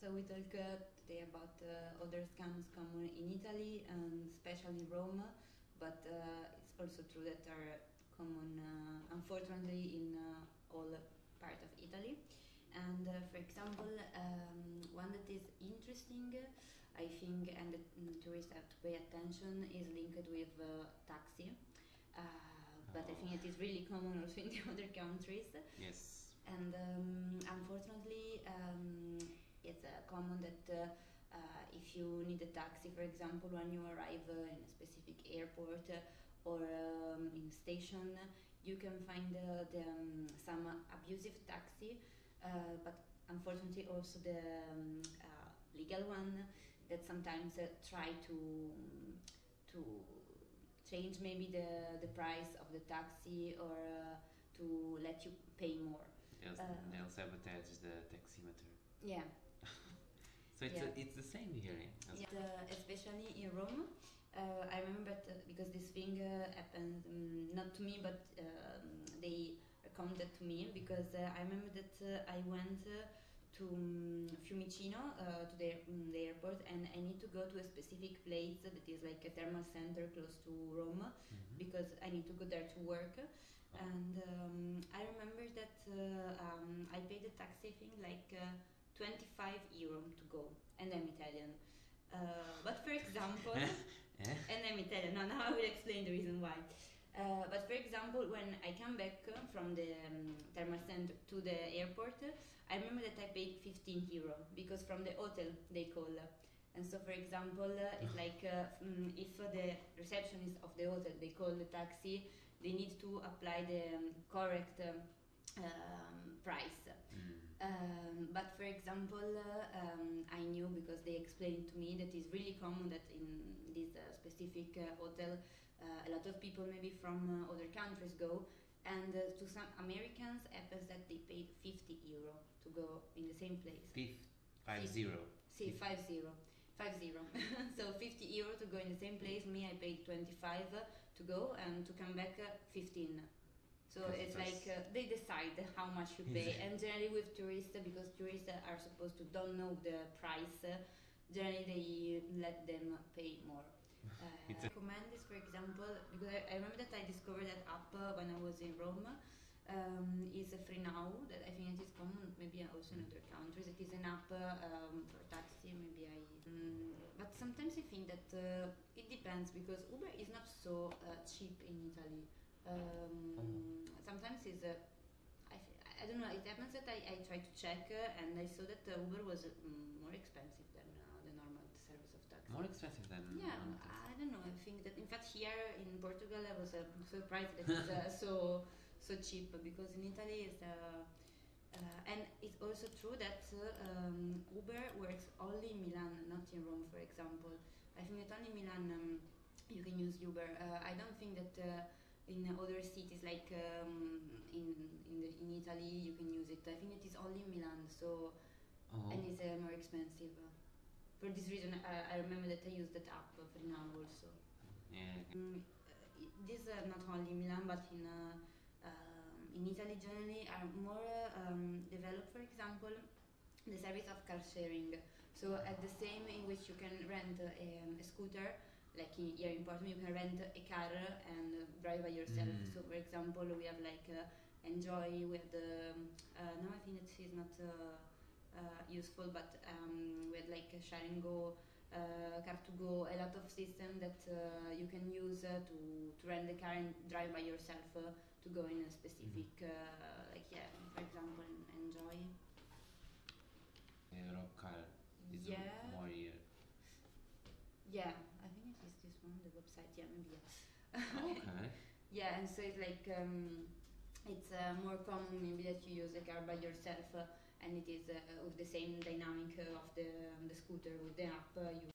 So we talk today about other scams common in Italy and especially Rome, but it's also true that are common, unfortunately, in all part of Italy. And for example, one that is interesting, I think, and the tourists have to pay attention, is linked with taxi. But I think it is really common also in the other countries. Yes. And unfortunately, it's common that if you need a taxi, for example, when you arrive in a specific airport or in a station, you can find some abusive taxi, but unfortunately also the legal one that sometimes try to change maybe the price of the taxi or to let you pay more. Yes, they'll sabotage the taximeter. Yeah. So it's the same here. Especially in Rome. I remember that because this thing happened not to me, but they recommended to me, because I remember that I went to Fiumicino, to the airport, and I need to go to a specific place that is like a thermal center close to Rome, because I need to go there to work. And I remember that I paid the taxi thing like 25 euro to go, and I'm Italian. But for example, and I'm Italian. Now I will explain the reason why. But for example, when I come back from the thermal center to the airport, I remember that I paid 15 euro because from the hotel they call. And so, for example, it's like if the receptionist of the hotel they call the taxi, they need to apply the correct price. But for example, I knew, because they explained to me, that it's really common that in this specific hotel a lot of people maybe from other countries go, and to some Americans happens that they paid 50 euro to go in the same place. 50. See, 50. So 50 euro to go in the same place. Me, I paid 25 to go, and to come back 15. So it's like they decide how much you pay. And generally with tourists, because tourists are supposed to don't know the price, generally they let them pay more. I recommend this, for example, because I remember that I discovered that app when I was in Rome. Is Free Now, that I think it is common maybe also in other countries. It is an app for taxi, maybe but sometimes I think that it depends, because Uber is not so cheap in Italy. Sometimes it's I don't know, it happens that I try to check and I saw that Uber was more expensive than the normal service of taxi. More expensive than I don't know, I think that in fact here in Portugal I was surprised that it's so cheap, because in Italy it's and it's also true that Uber works only in Milan, not in Rome, for example. I think that only in Milan you can use Uber. I don't think that in other cities like in Italy you can use it. I think it is only in Milan, so and it's more expensive. For this reason, I remember that I used that app for now also. This not only in Milan, but in Italy generally are more developed. For example, the service of car sharing. So at the same in which you can rent a scooter, like here in Portugal, you can rent a car and drive by yourself. So for example, we have like Enjoy, we have the now I think it is not useful, but we had like Share and Go, Car2Go, a lot of systems that you can use to rent the car and drive by yourself to go in a specific for example Enjoy. Rob car is more here. Yeah, I think it is this one, the website. Yeah, maybe. Okay. Yeah, and so it's like it's more common maybe that you use a car by yourself, and it is with the same dynamic of the scooter with the app. You